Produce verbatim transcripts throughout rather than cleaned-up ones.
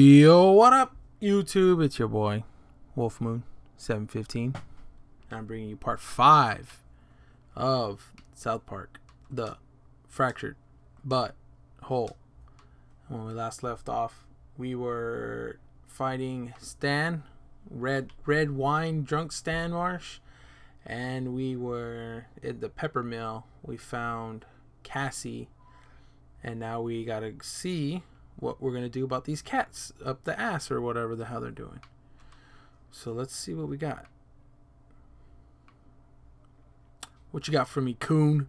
Yo, what up, YouTube? It's your boy, Wolf Moon seven fifteen. I'm bringing you part five of South Park, the fractured butt hole. When we last left off, we were fighting Stan, red red wine drunk Stan Marsh, and we were at the pepper mill. We found Cassie, and now we gotta see what we're gonna do about these cats up the ass or whatever the hell they're doing. So let's see what we got. What you got for me, coon?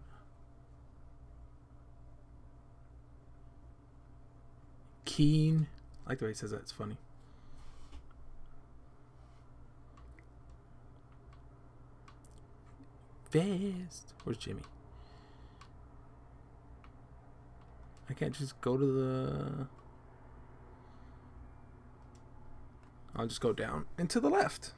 Keen. I like the way he says that. It's funny. Fast. Where's Jimmy? I can't just go to the... I'll just go down and to the left.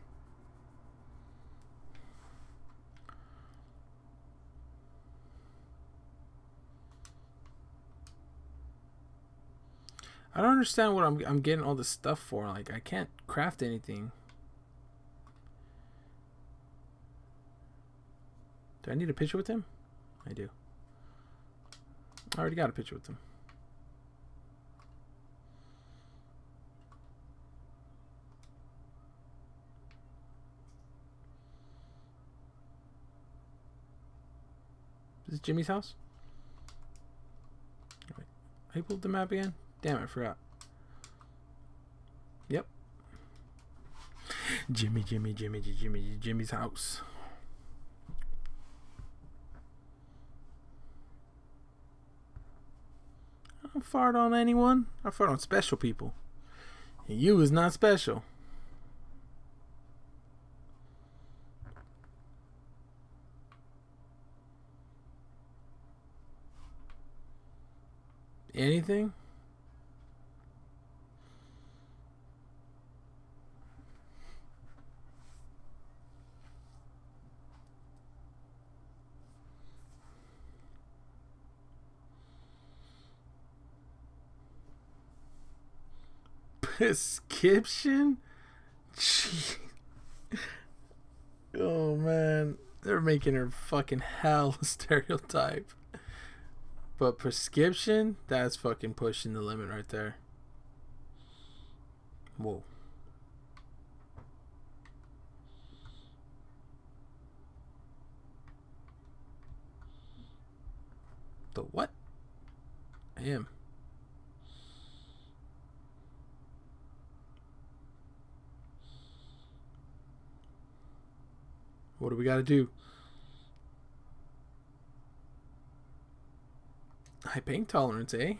I don't understand what I'm I'm getting all this stuff for. Like, I can't craft anything. Do I need a picture with him? I do. I already got a picture with him. Is this Jimmy's house? Wait, I pulled the map again? Damn it, I forgot. Yep. Jimmy, Jimmy, Jimmy, Jimmy, Jimmy's house. I don't fart on anyone. I fart on special people. And you is not special. Anything? Prescription? Gee. Oh man, they're making her fucking hell stereotype. But prescription? That's fucking pushing the limit right there. Whoa. The what? I am. What do we gotta do? High pain tolerance, eh?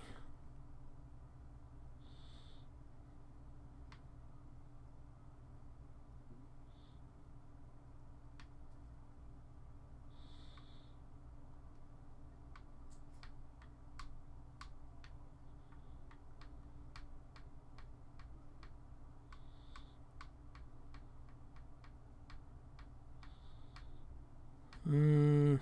Hmm.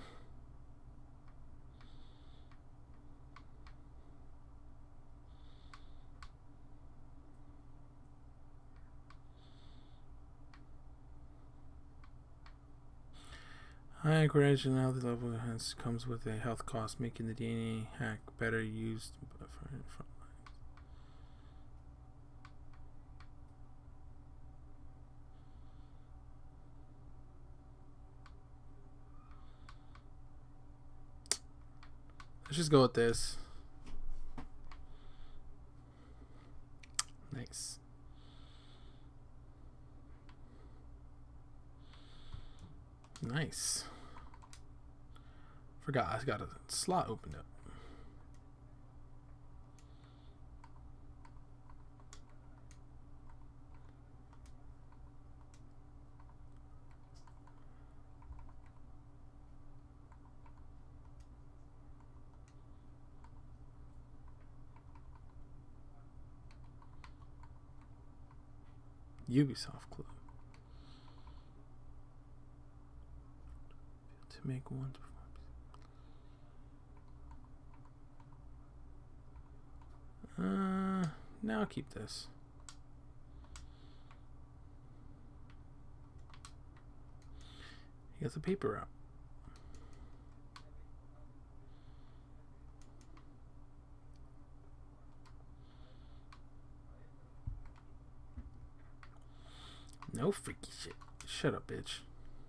High correction health level has comes with a health cost, making the D N A hack better used for front lines. Let's just go with this. Nice. Nice. Forgot I got a slot opened up. Ubisoft Club. To make one performance. Uh, now I'll keep this. He got the paper out. No freaky shit. Shut up, bitch.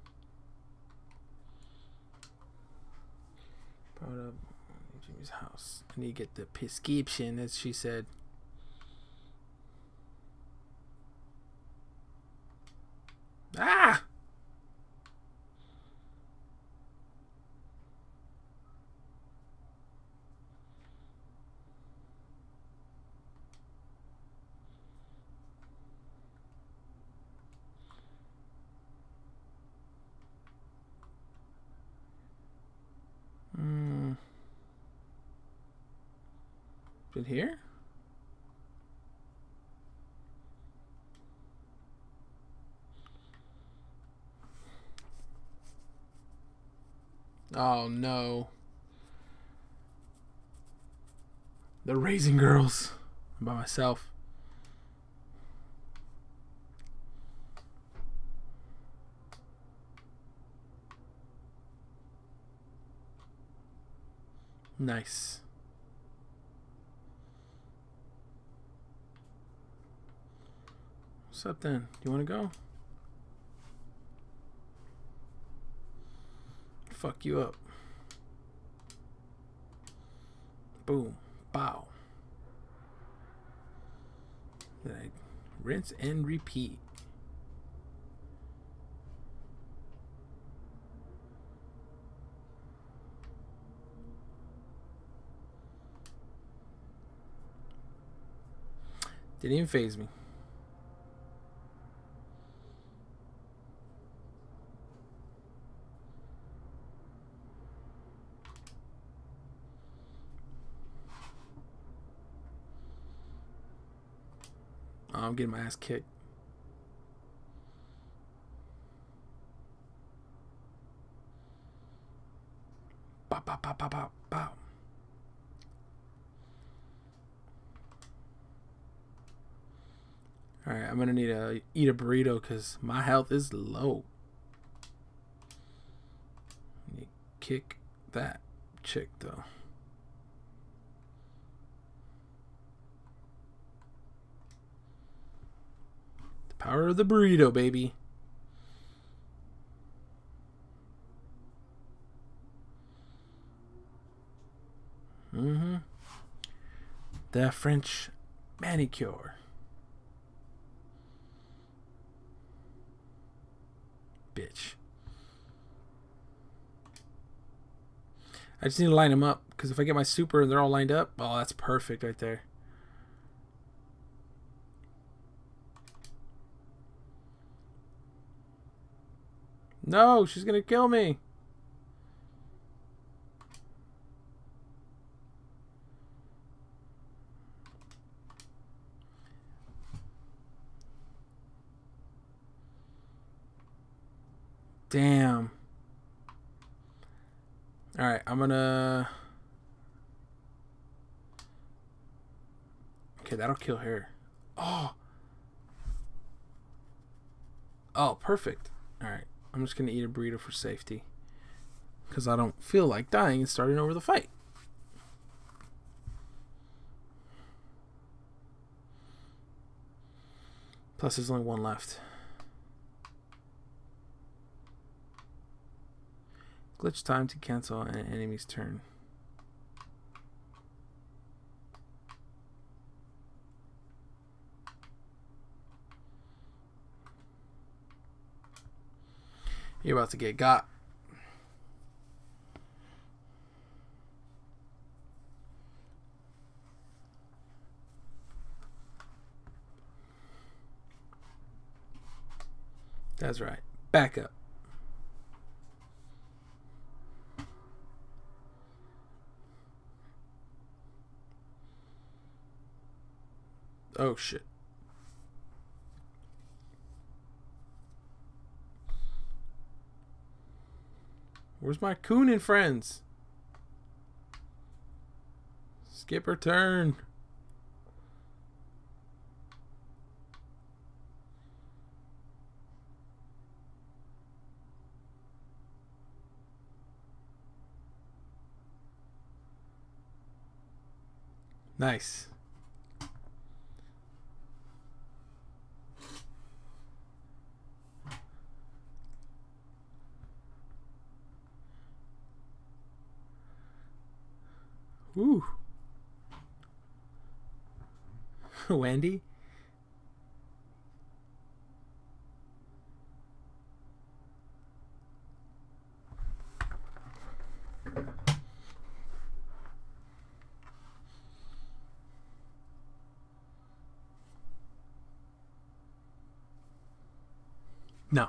Brought up Jimmy's house. I need to get the prescription, as she said. Ah! Hmm. Been here? Oh no. The Raising Girls. I'm by myself. Nice. What's up then? You want to go? Fuck you up. Boom. Bow. Then I rinse and repeat. Didn't even faze me. Oh, I'm getting my ass kicked. Bow, bow, bow, bow, bow, bow. Alright, I'm gonna need to eat a burrito because my health is low. Need to kick that chick though. The power of the burrito, baby. Mm-hmm. The French manicure. Bitch. I just need to line them up because if I get my super and they're all lined up, oh, that's perfect right there. No, she's gonna kill me. Damn. Alright, I'm gonna... Okay, that'll kill her. Oh! Oh, perfect. Alright, I'm just gonna eat a burrito for safety. Because I don't feel like dying and starting over the fight. Plus, there's only one left. Glitch time to cancel an enemy's turn. You're about to get got. That's right. Back up. Oh shit. Where's my coon and friends? Skip her turn. Nice. Woo. Wendy? No.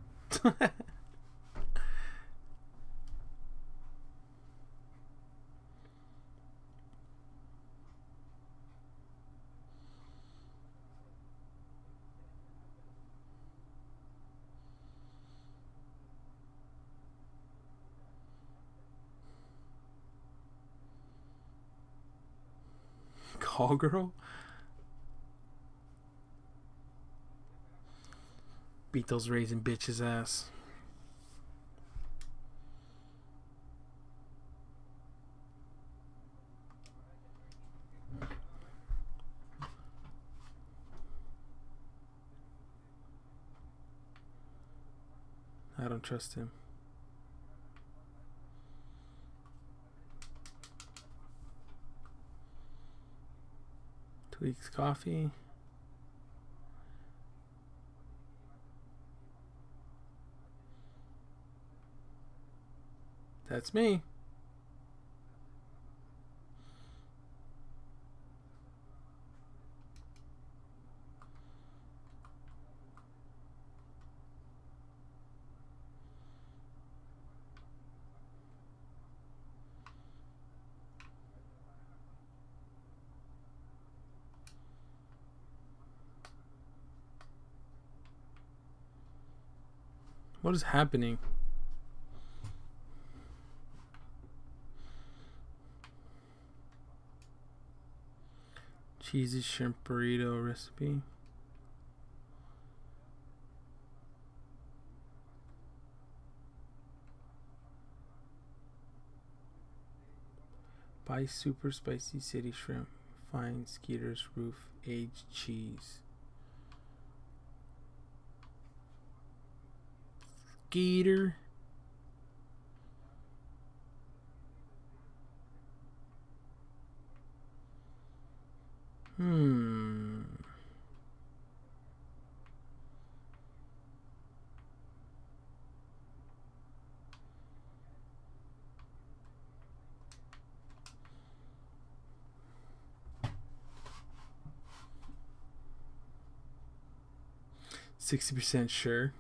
Call girl? Beat those raisin bitches ass. I don't trust him. Tweaks coffee. That's me. What is happening? Cheesy shrimp burrito recipe. Buy super spicy city shrimp. Find Skeeter's Roof aged cheese. Skeeter. Hmm. Sixty percent sure.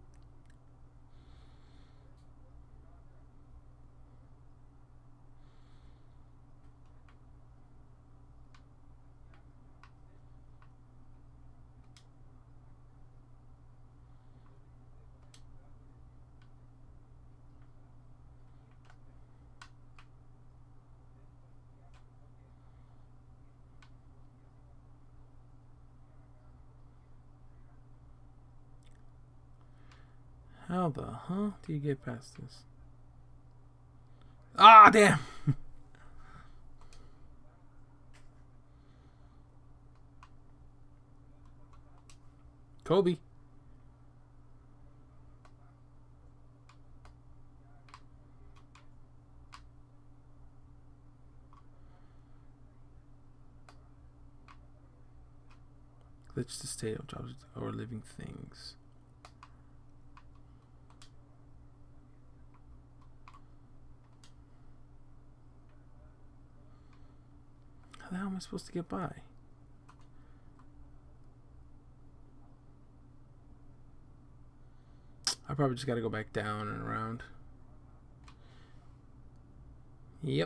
How the huh do you get past this? Ah, damn! Kobe. Glitch the state of jobs or living things. How the hell am I supposed to get by? I probably just gotta go back down and around. Yep.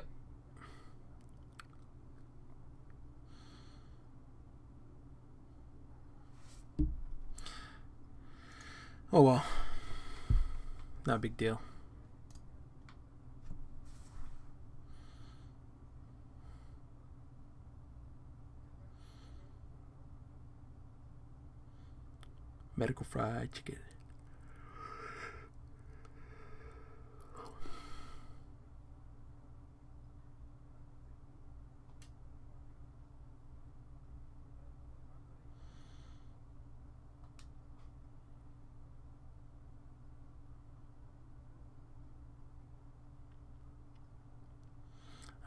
Oh well. Not a big deal. Medical fried chicken.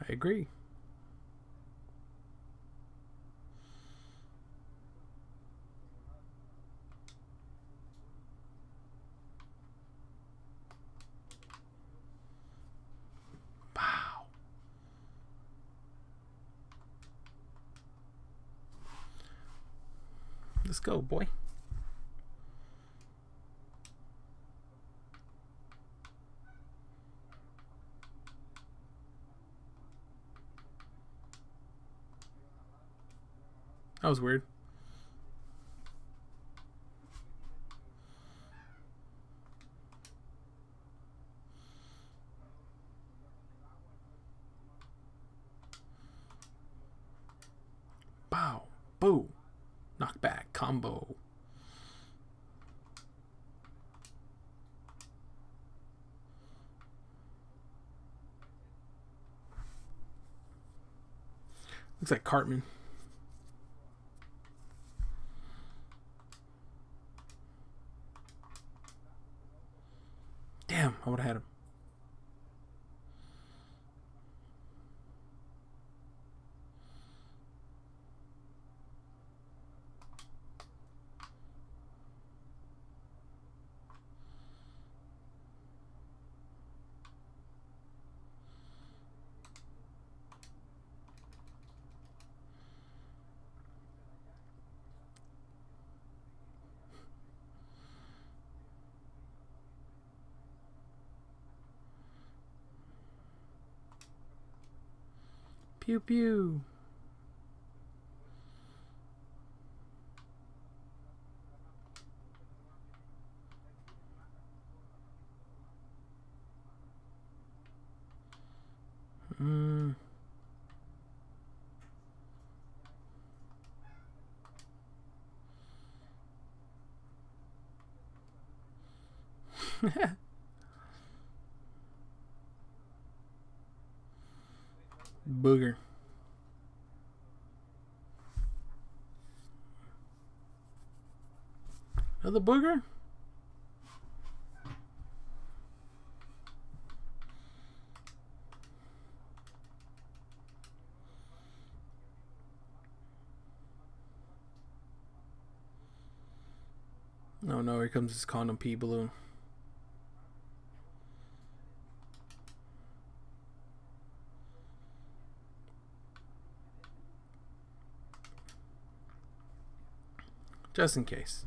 I agree. Wow. Let's go, boy. That was weird. Bow. Boo. Knockback combo. Looks like Cartman. Damn, I would have had him. Pew pew. Mm. Booger. Another booger? Oh no, here comes this condom pee balloon. Just in case.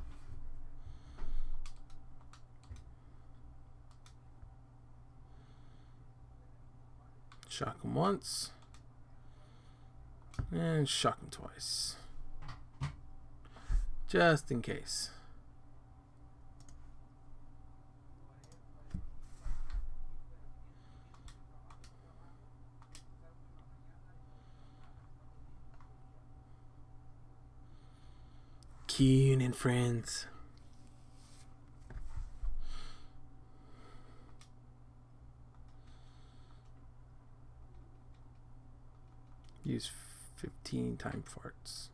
Shock him once. And shock him twice. Just in case. Keen and friends. Use fifteen time farts.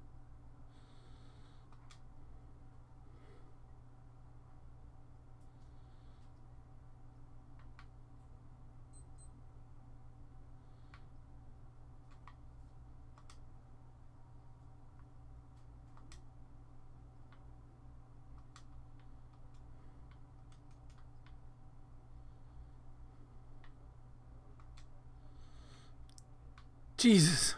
Jesus.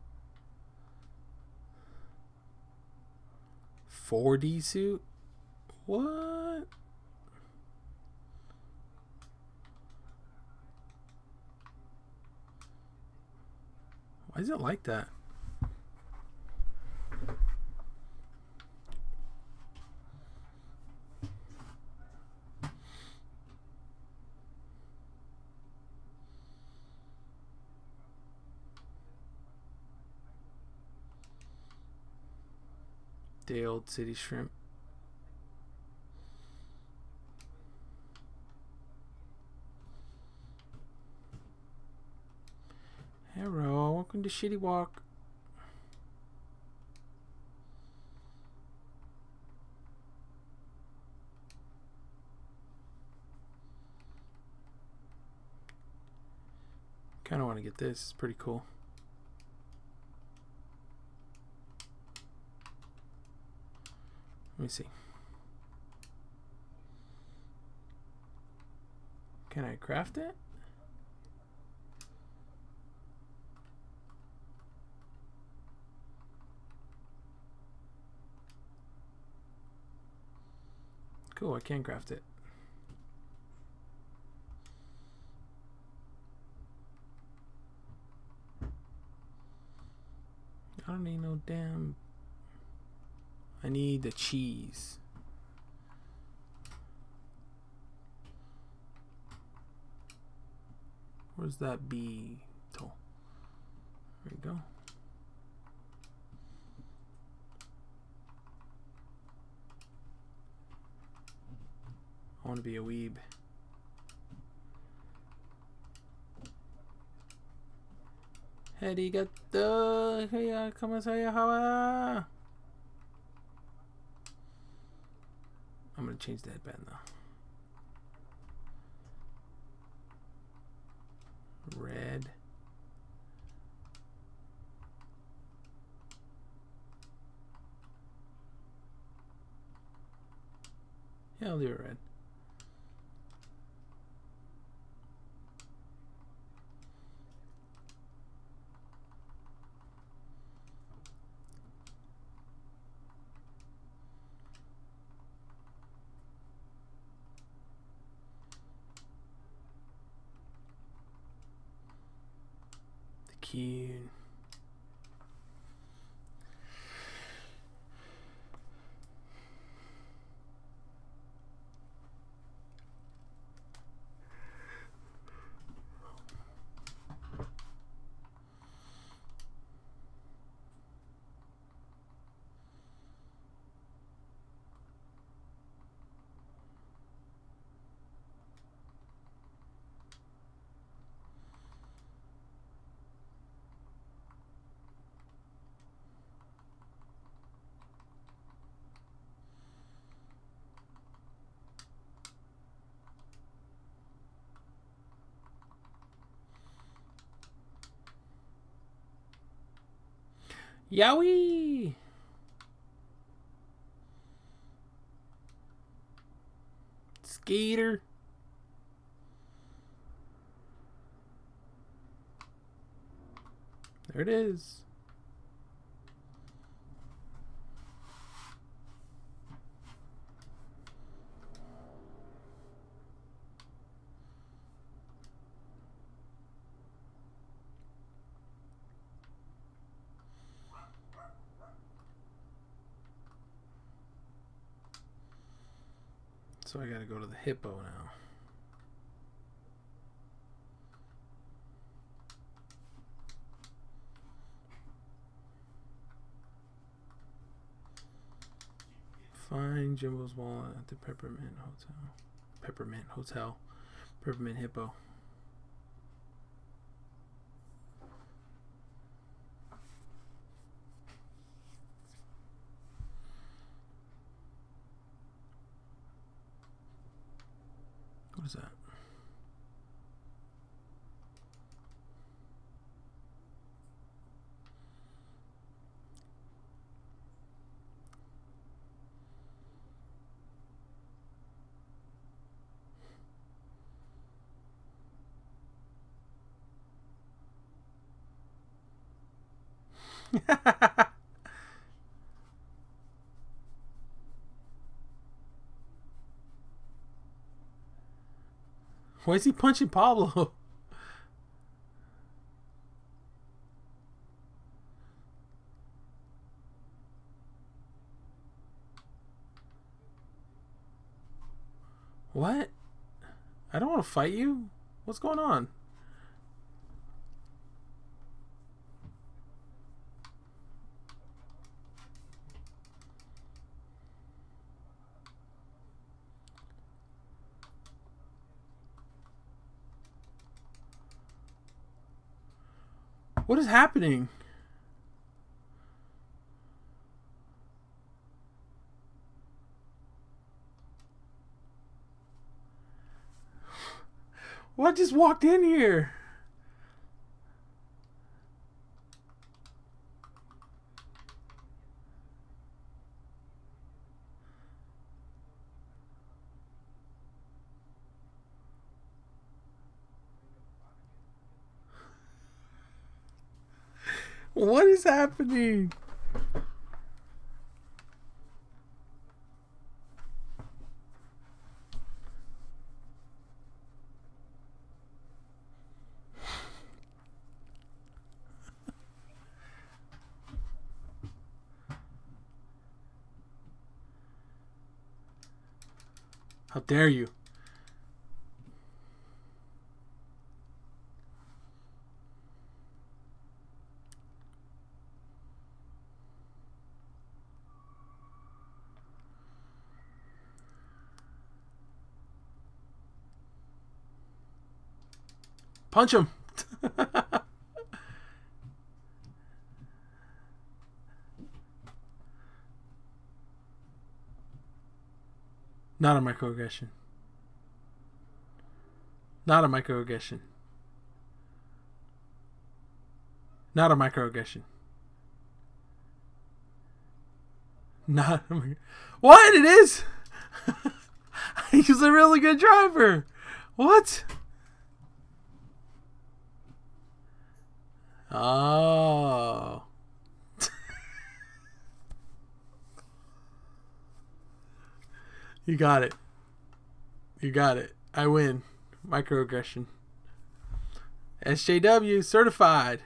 four D suit? What? Why is it like that? Day old city shrimp. Hello, welcome to Shitty Walk. Kind of want to get this. It's pretty cool. Let me see. Can I craft it? Cool, I can craft it. I don't need no damn... I need the cheese. Where's that beetle? There we go. I want to be a weeb. Arigato. Hey, kamasaya hawa. I'm gonna change the headband now. Red. Yeah, I'll leave it red. Cute. Yowie! Skater. There it is. So I gotta go to the hippo now. Find Jimbo's wallet at the Peppermint Hotel. Peppermint Hotel. Peppermint Hippo. What is that? Why is he punching Pablo? What? I don't want to fight you. What's going on? What is happening? What just walked in here? What is happening? How dare you? Punch him. Not a microaggression. Not a microaggression. Not a microaggression. Not a micro- What? It is? He's a really good driver. What? Oh. You got it. You got it. I win. Microaggression. S J W certified.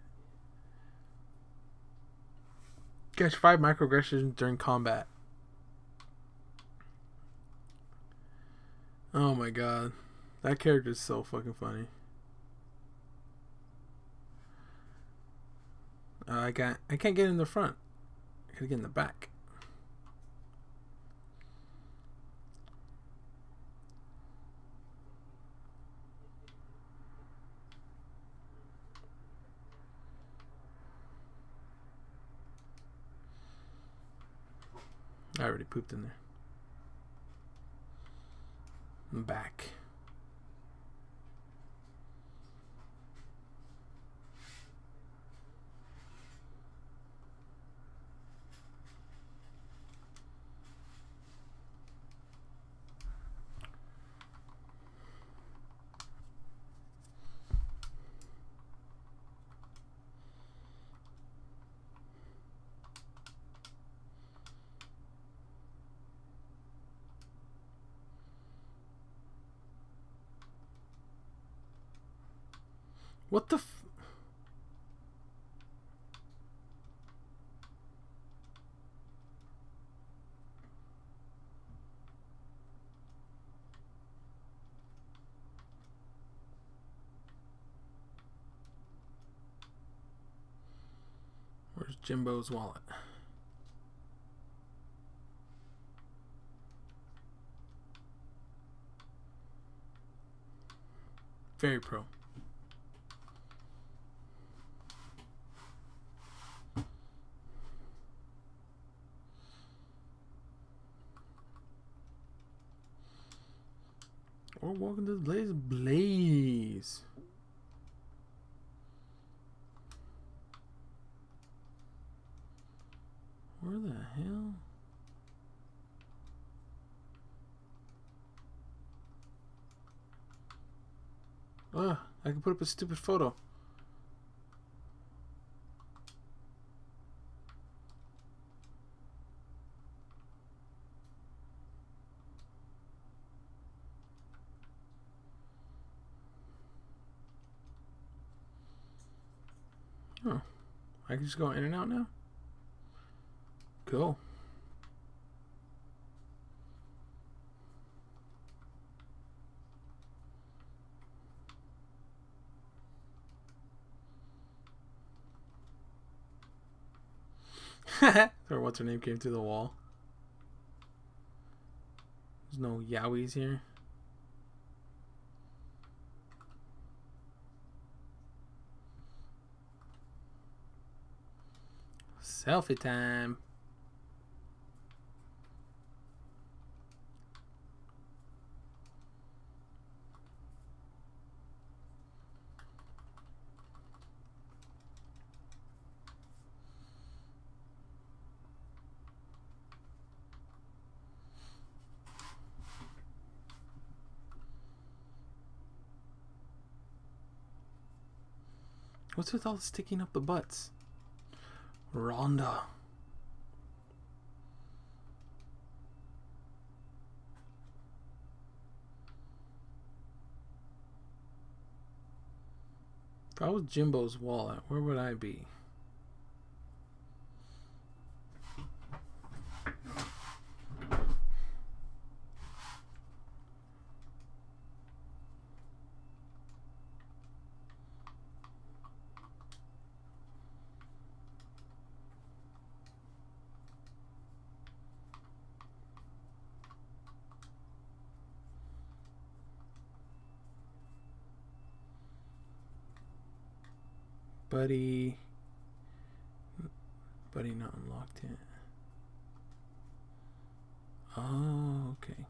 Catch five microaggressions during combat. Oh my god. That character is so fucking funny. Uh, I can't I can't get in the front. I gotta get in the back. I already pooped in there. I'm back. What the f- Where's Jimbo's wallet? Very pro. We're walking this blaze blaze. Where the hell? Ugh, I can put up a stupid photo. Oh, I can just go in and out now? Cool. Or what's her name came through the wall. There's no yowies here. Selfie time. What's with all sticking up the butts? Rhonda. If I was Jimbo's wallet, where would I be? Buddy. Buddy not unlocked yet. Oh, okay.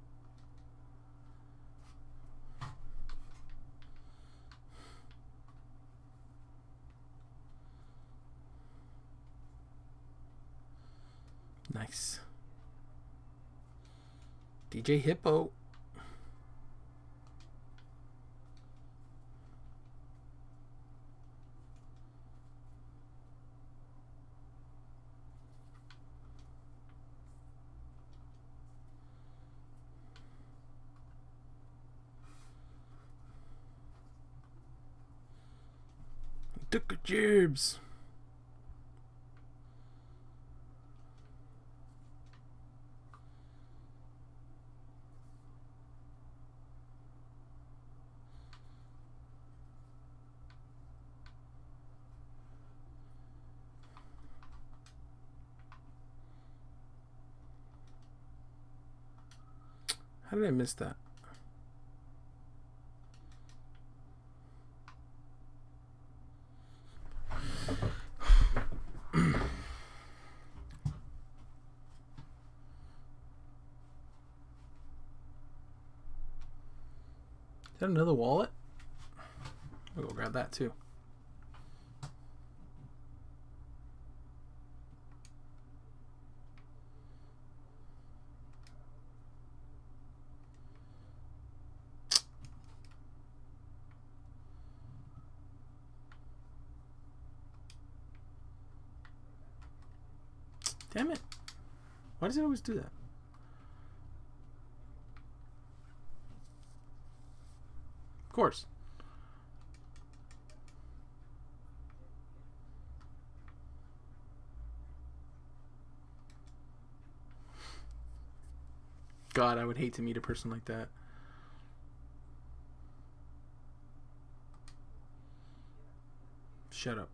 Nice. D J Hippo. Took a jibs. How did I miss that? Is that another wallet? I'll go grab that too. Damn it. Why does it always do that? Of course. God, I would hate to meet a person like that. Shut up.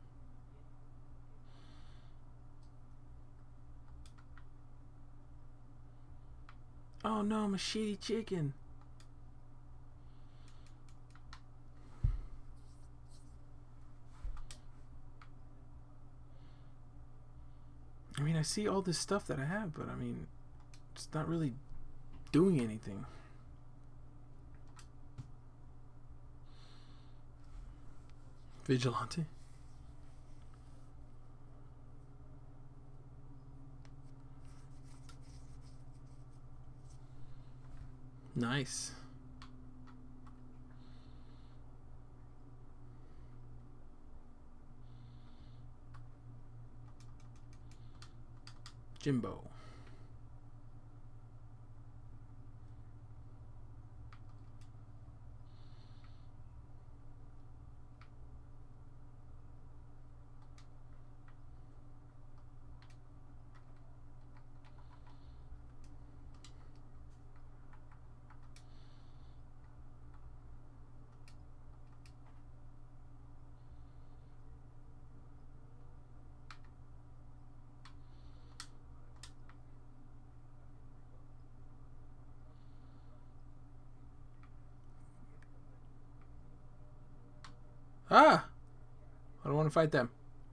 Oh no, I'm a shitty chicken. I mean, I see all this stuff that I have, but I mean, it's not really doing anything. Vigilante. Nice. Jimbo. Ah! I don't want to fight them.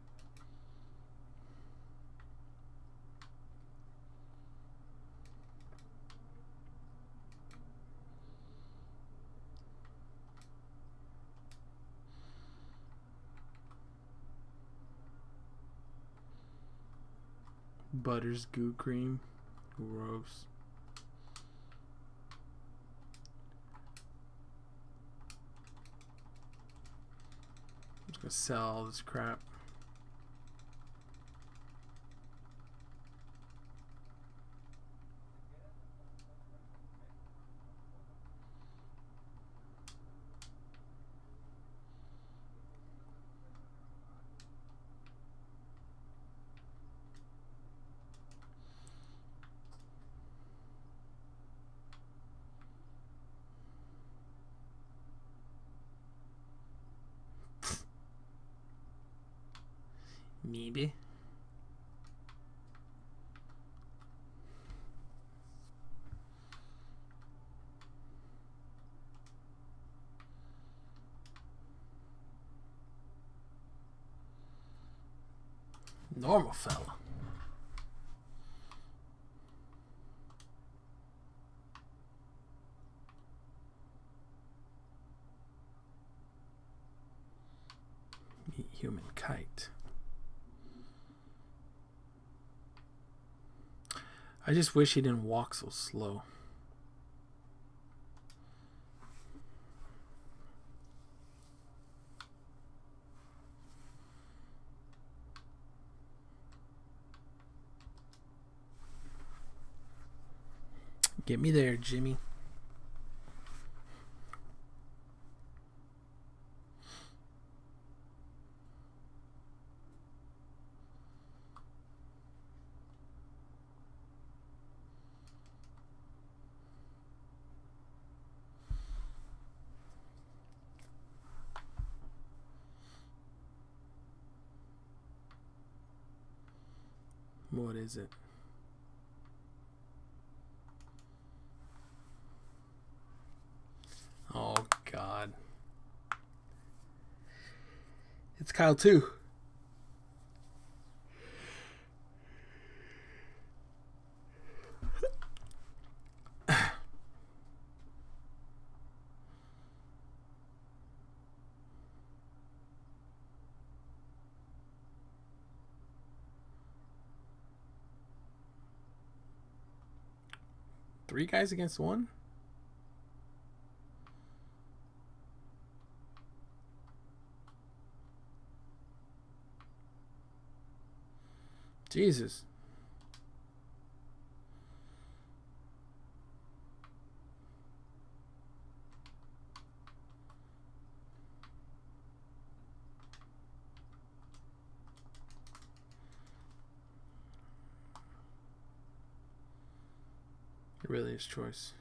Butters goo cream. Gross. I'm just gonna sell all this crap. Maybe. Normal fella. Meet human kite. I just wish he didn't walk so slow. Get me there, Jimmy. What is it? Oh, God. It's Kyle, too. Three guys against one? Jesus. It really is choice.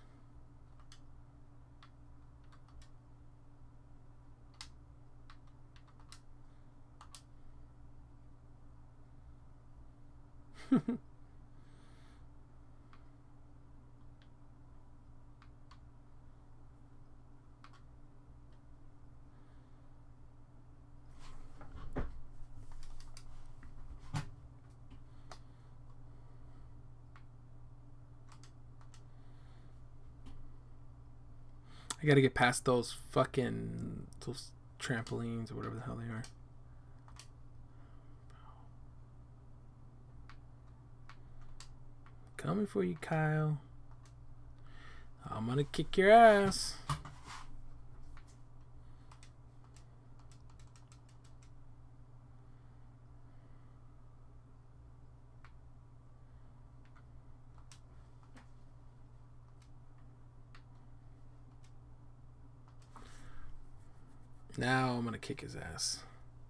I gotta get past those fucking those trampolines or whatever the hell they are. Coming for you, Kyle. I'm gonna kick your ass. Now I'm gonna kick his ass.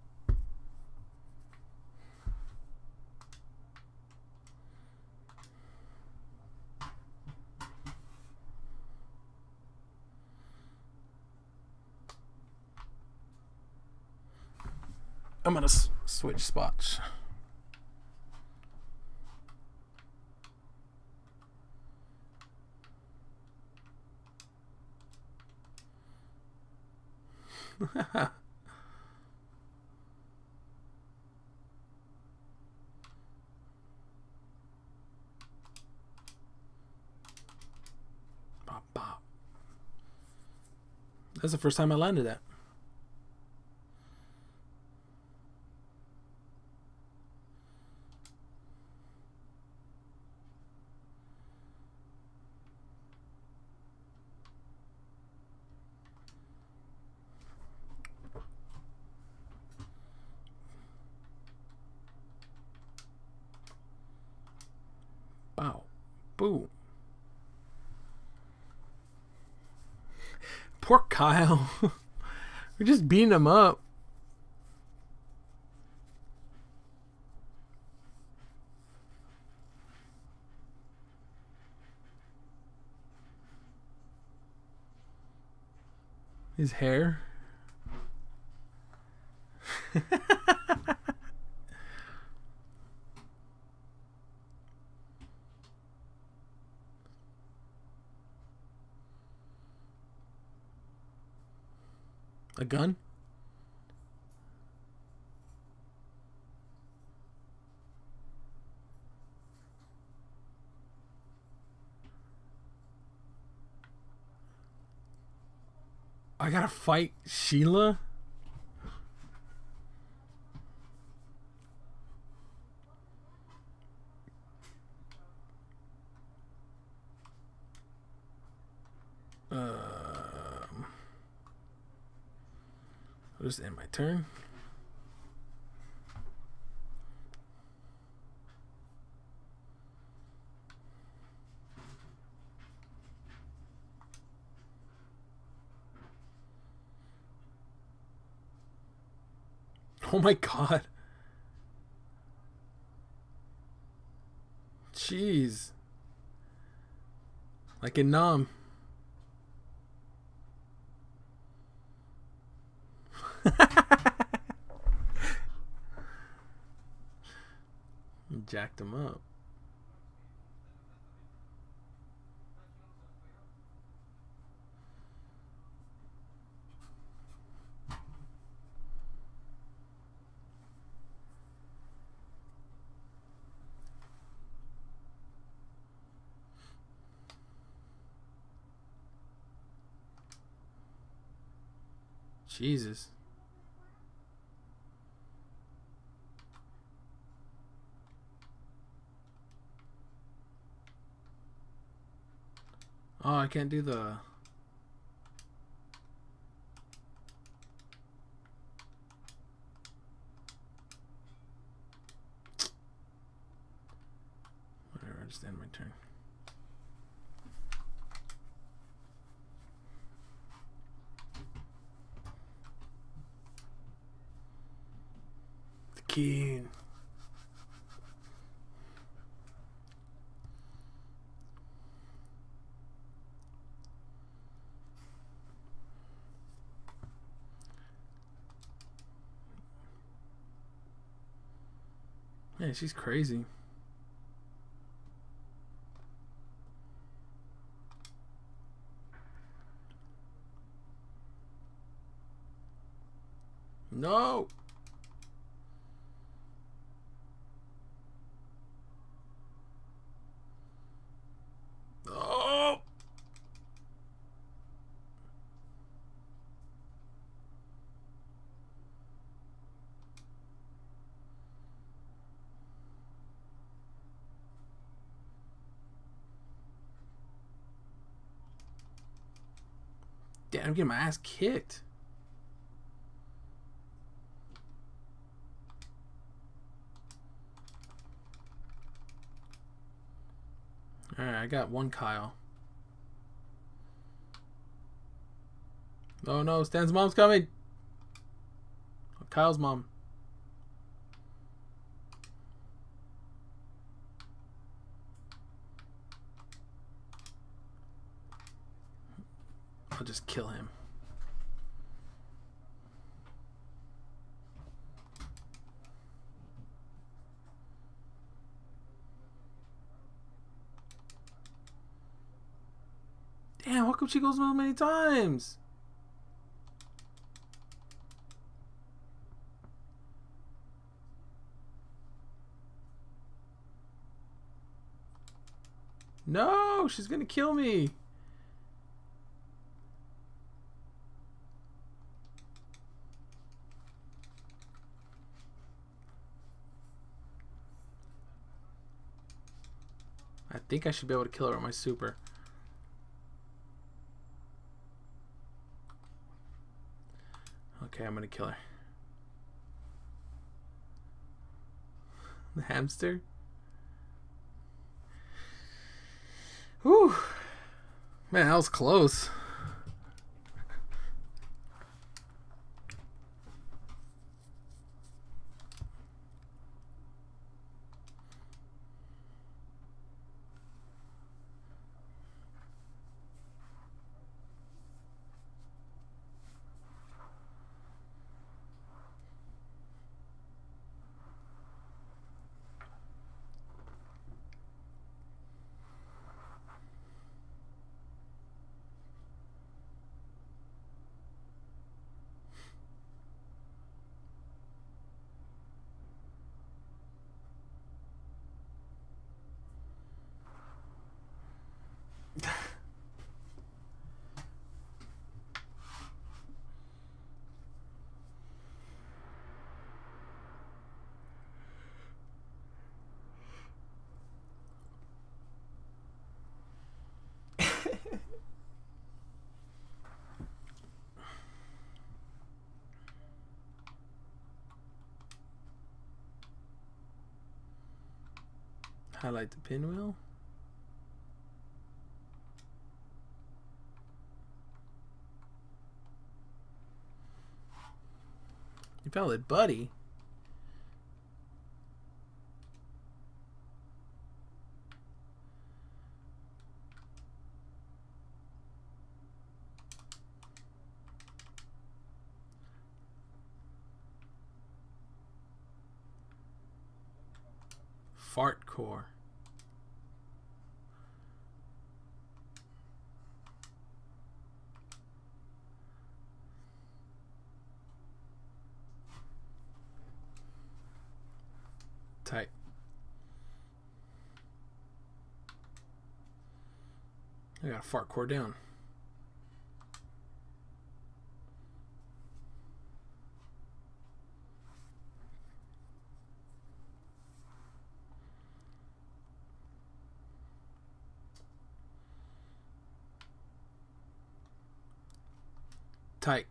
I'm gonna s switch spots. Bop, bop. That's the first time I landed that. Bow. Boo. Poor Kyle. We're just beating him up. His hair. A gun? I gotta fight Sheila? Um, I'll just end my turn. Oh my god. Jeez. Like in Nom. Jacked him up. Jesus. Oh, I can't do the... Whatever, I just end my turn. The king. Man, she's crazy. No. Oh. Damn, I'm getting my ass kicked. Alright, I got one Kyle. Oh no, Stan's mom's coming. Kyle's mom. I'll just kill him. Damn, how come she goes so many times? No, she's gonna kill me. I think I should be able to kill her with my super. Okay, I'm gonna kill her. The hamster? Whew. Man, that was close. Highlight the pinwheel. You valid, buddy. Fart core. Tight. I got a fart core down. Tight.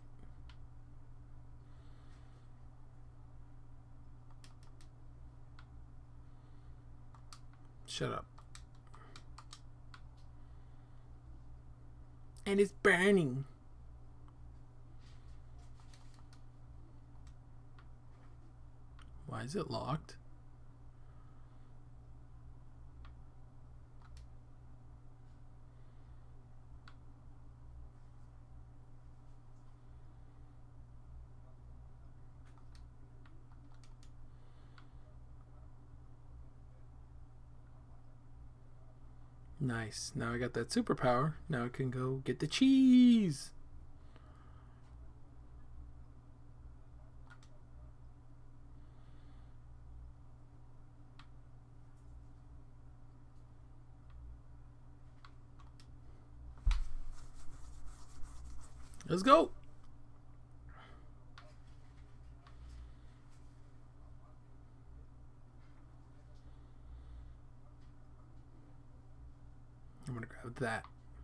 Shut up. And it's burning. Why is it locked? Nice. Now I got that superpower. Now I can go get the cheese. Let's go. I'm gonna grab that.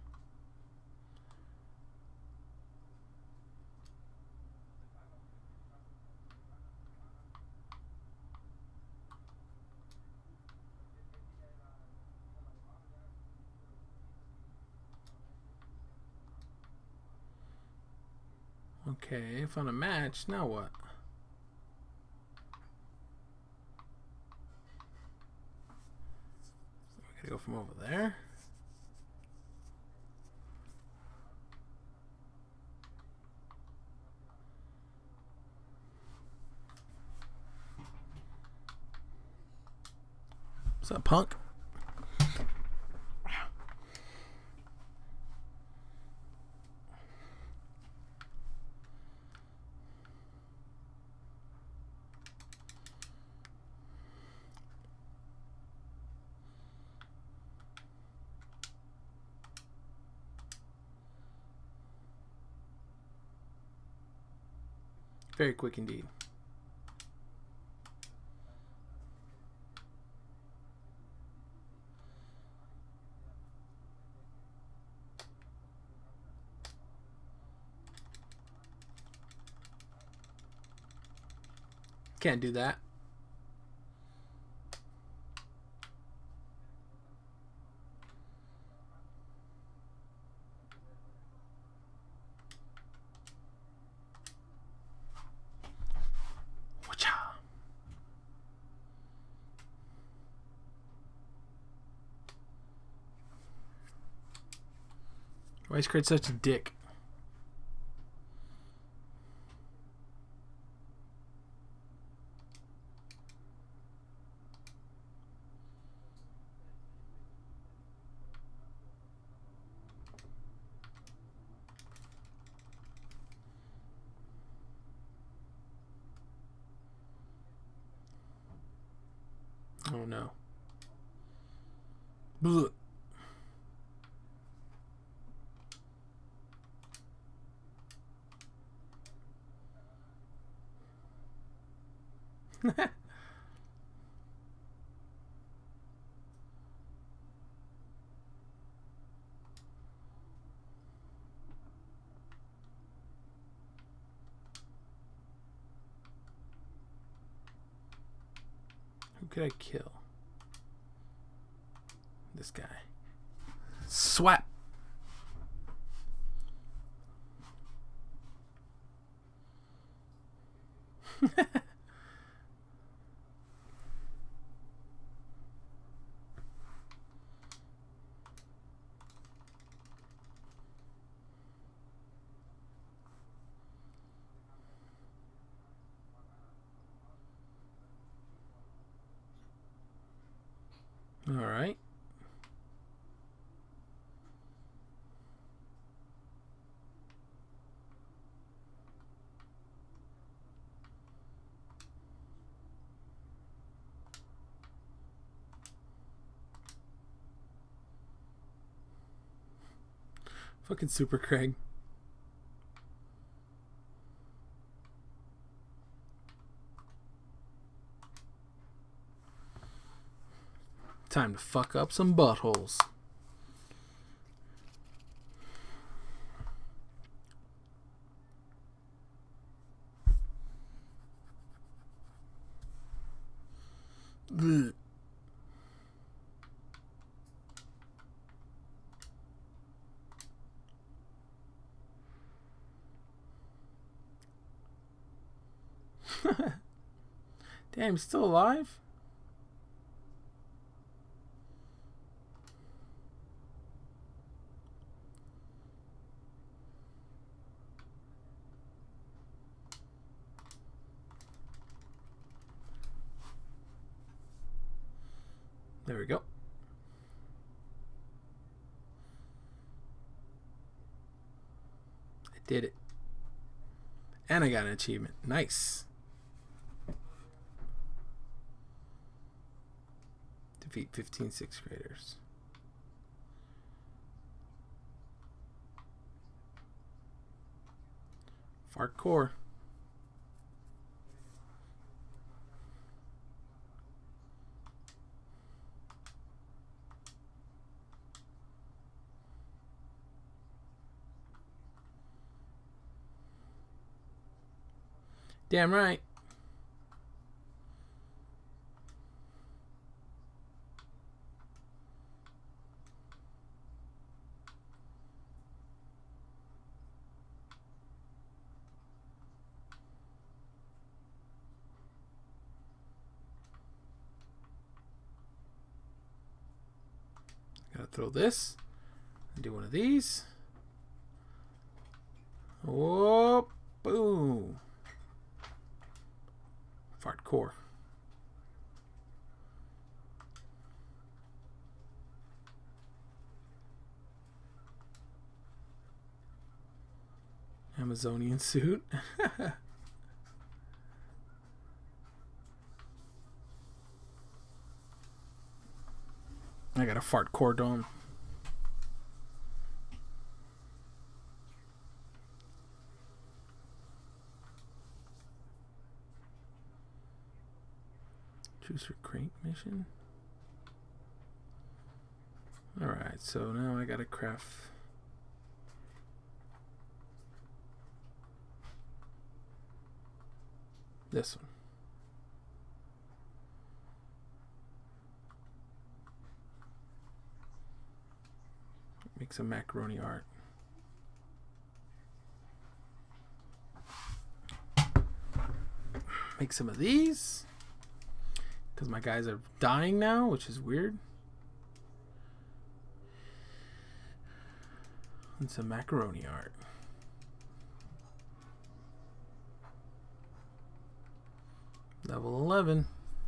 Okay, found a match. Now what? So we gotta go from over there. What's up, punk? Very quick indeed. Can't do that. Why is Craig such a dick? Oh no. Blech. Who could I kill? This guy. Swap. All right. Fucking Super Craig. Time to fuck up some buttholes. Blech. Damn, he's still alive? There we go. I did it. And I got an achievement. Nice. Defeat fifteen sixth graders. Hardcore. Damn right. Gotta throw this. Do one of these. Whoa, boom. Fart core. Amazonian suit. I got a fart core dome. Choose your crate mission. Alright, so now I gotta craft this one. Make some macaroni art. Make some of these. Because my guys are dying now, which is weird. And some macaroni art. Level eleven.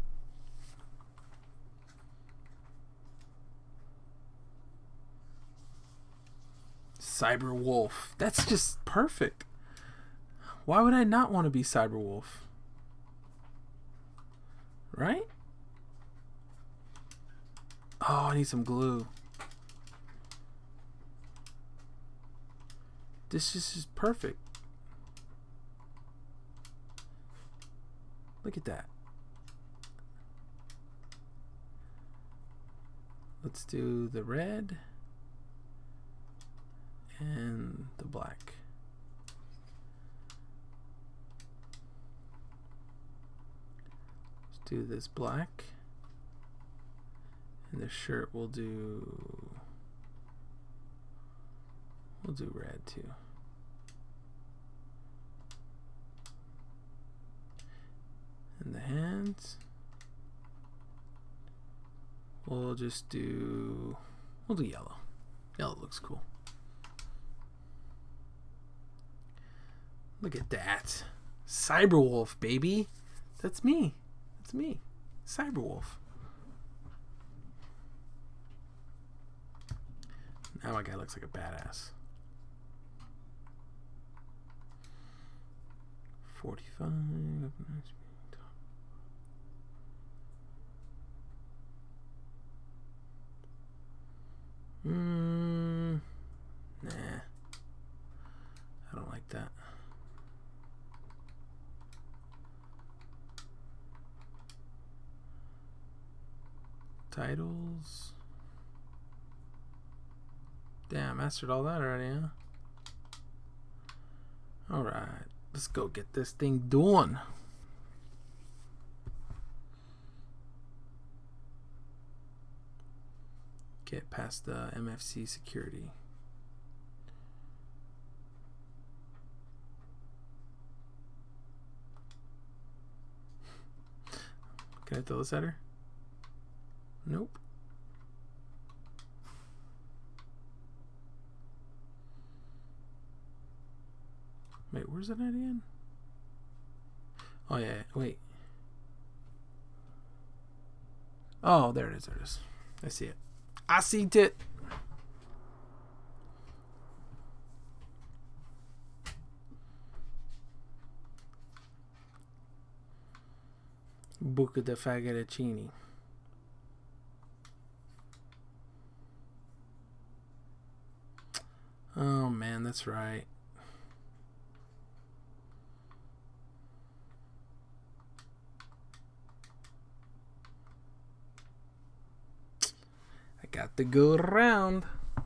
Cyber Wolf. That's just perfect. Why would I not want to be Cyber Wolf? Right? Oh, I need some glue. This is just perfect. Look at that. Let's do the red and the black. Let's do this black And the shirt we'll do we'll do red too. And the hands we'll just do we'll do yellow. Yellow looks cool. Look at that. Cyberwolf, baby. That's me. That's me. Cyberwolf. Now my guy looks like a badass. forty-five. Hmm. Nah. I don't like that. Titles. Damn, I mastered all that already, huh? Alright, let's go get this thing done. Get past the M F C security. Can I throw this at her? Nope. Wait, where's that at again? Oh yeah, wait. Oh, there it is, there it is. I see it. I see it. Buca de Faghettini. Oh man, that's right. I got to go around.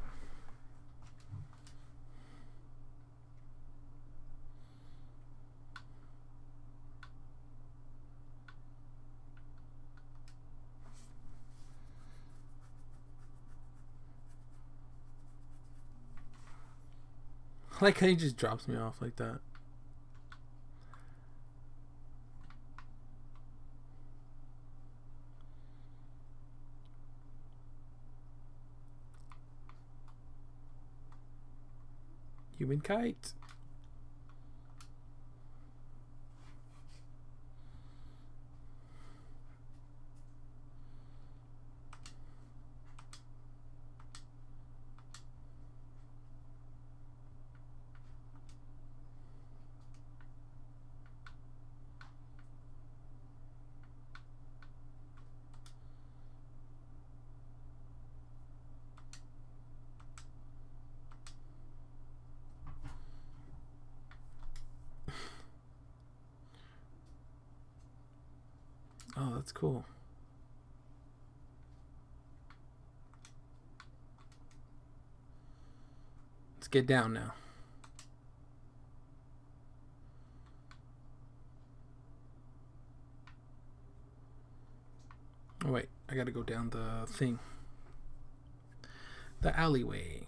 I like how he just drops me off like that. Human kite. Oh, that's cool. Let's get down now. Oh wait, I gotta go down the thing. The alleyway.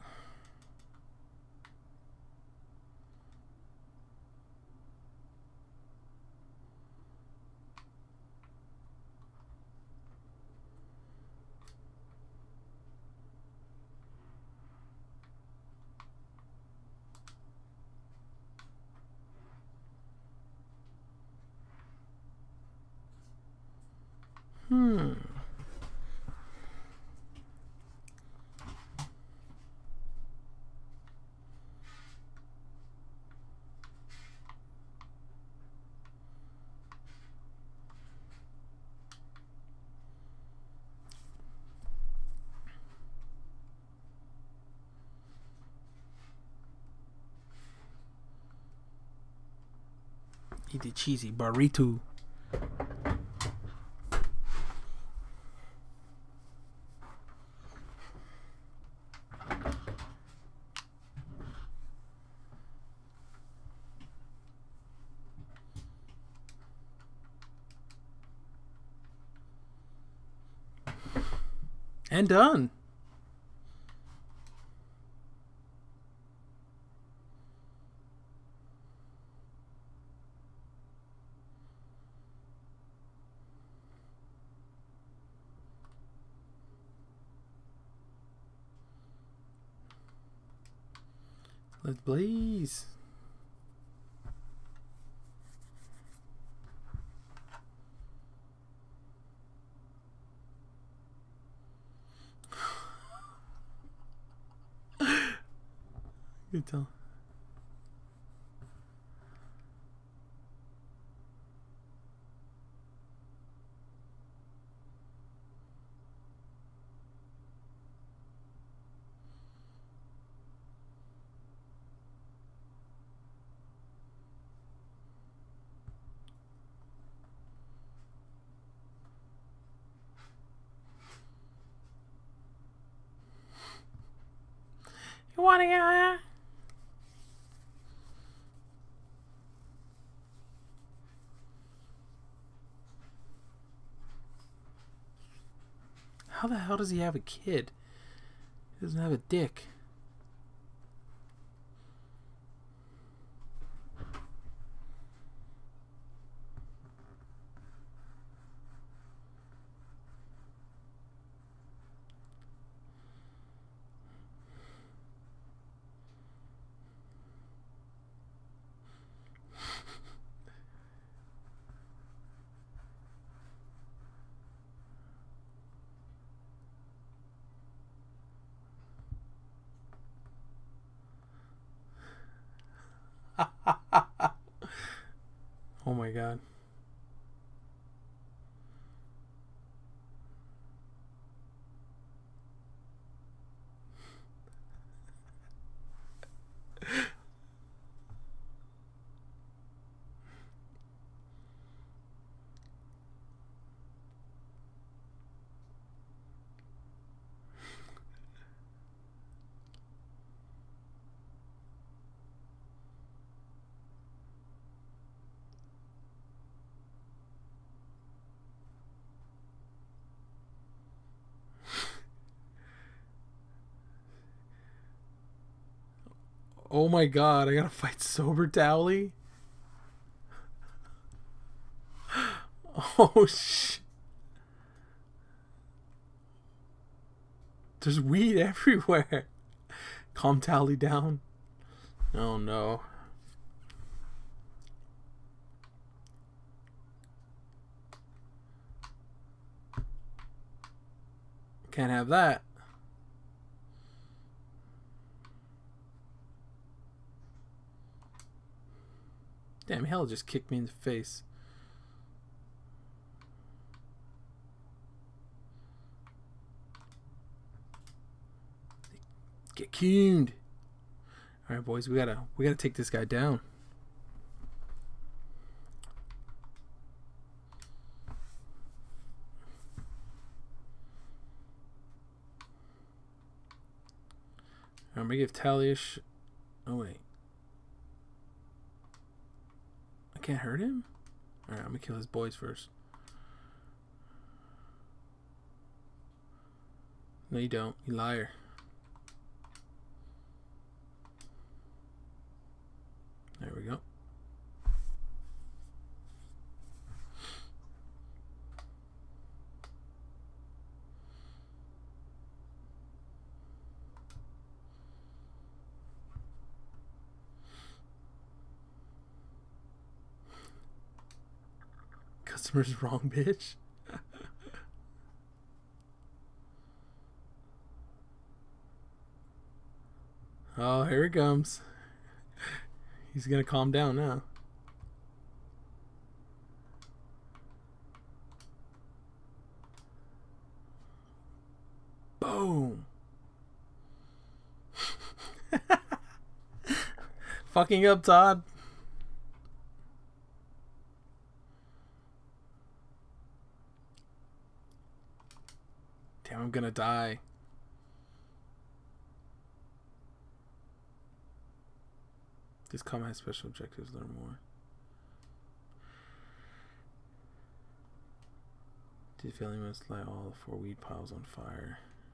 Hmm. Eat the cheesy burrito. And done. Let's blaze. Good tell. You wanna get higher? How the hell does he have a kid? He doesn't have a dick. Oh my god. Oh my god, I gotta fight sober Dowley? Oh shit. There's weed everywhere. Calm Tally down. Oh no. Can't have that. Damn, hell just kicked me in the face. Get cuned. Alright boys, we gotta we gotta take this guy down. I'm gonna give Tally-ish. Oh wait. I can't hurt him? Alright, I'm gonna kill his boys first. No you don't, you liar. There we go. Customer's wrong, bitch. Oh, here he comes. He's gonna calm down now. Boom. Fucking up, Todd. Damn, I'm gonna die. This comma has special objectives. Learn more. Did feel you must light all the four weed piles on fire.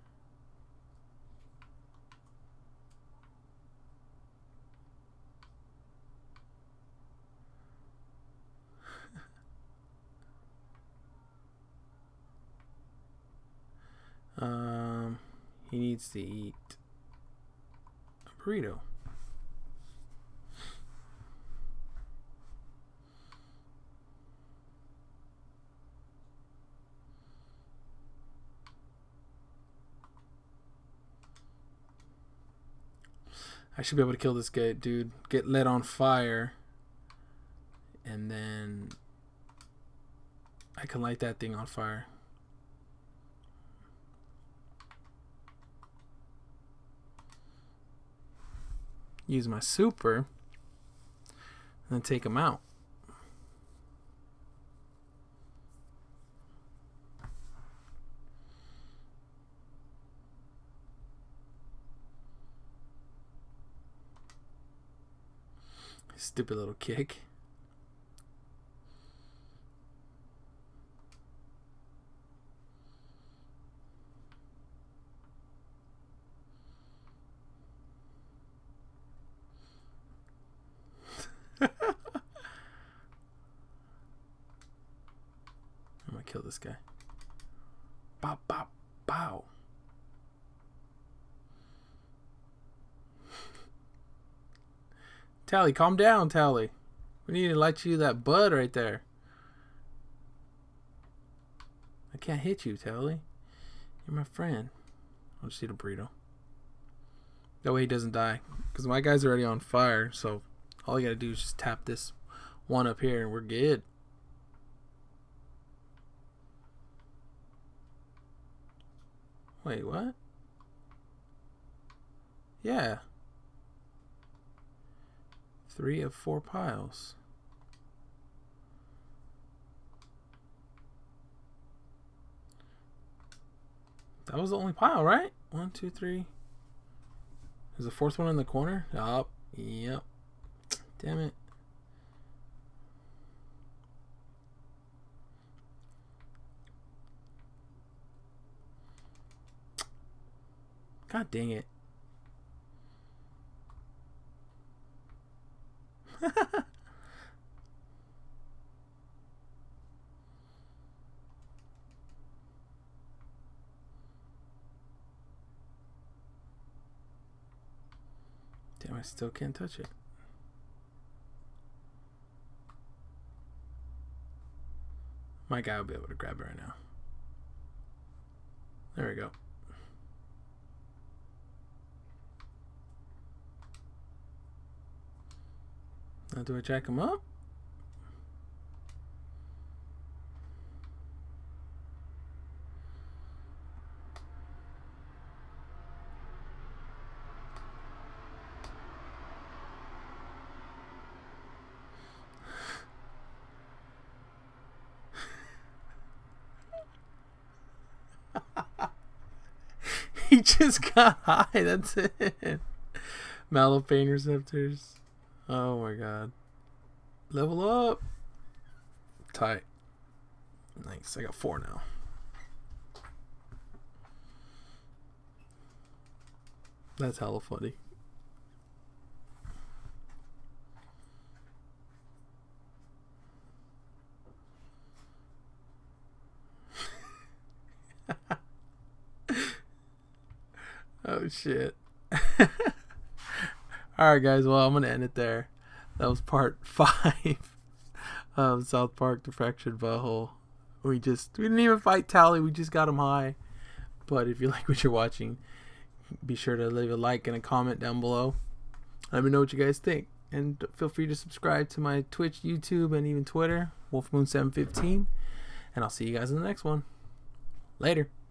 needs to eat a burrito? I should be able to kill this guy, dude. Get lit on fire. And then I can light that thing on fire. Use my super. And then take him out. Stupid little kick. I'm gonna kill this guy. Bow, bow, bow. Tally, calm down, Tally. We need to light you that bud right there. I can't hit you, Tally. You're my friend. I'll just eat a burrito. That way he doesn't die. Because my guy's already on fire, so all you gotta do is just tap this one up here and we're good. Wait, what? Yeah. Three of four piles. That was the only pile, right? One, two, three. Is the fourth one in the corner? Oh, yep. Damn it. God dang it. Damn, I still can't touch it. My guy will be able to grab it right now. There we go. Now do I jack him up? He just got high, that's it. Mallow pain receptors. Oh my god. Level up. Tight. Nice. I got four now. That's hella funny. Oh shit. Alright guys, well I'm gonna end it there. That was part five of South Park The Fractured Butthole. We just we didn't even fight Tally, we just got him high. But if you like what you're watching, be sure to leave a like and a comment down below. Let me know what you guys think. And feel free to subscribe to my Twitch, YouTube, and even Twitter, Wolf Moon seven fifteen. And I'll see you guys in the next one. Later.